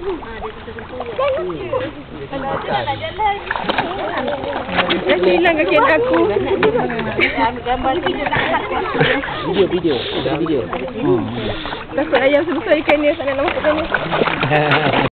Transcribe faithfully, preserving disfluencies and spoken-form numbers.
Dah hilang kaki aku. Gambar video nak. Video, video. Video. Takut ayam sebesar ikan ni, tak nak masukkan ni.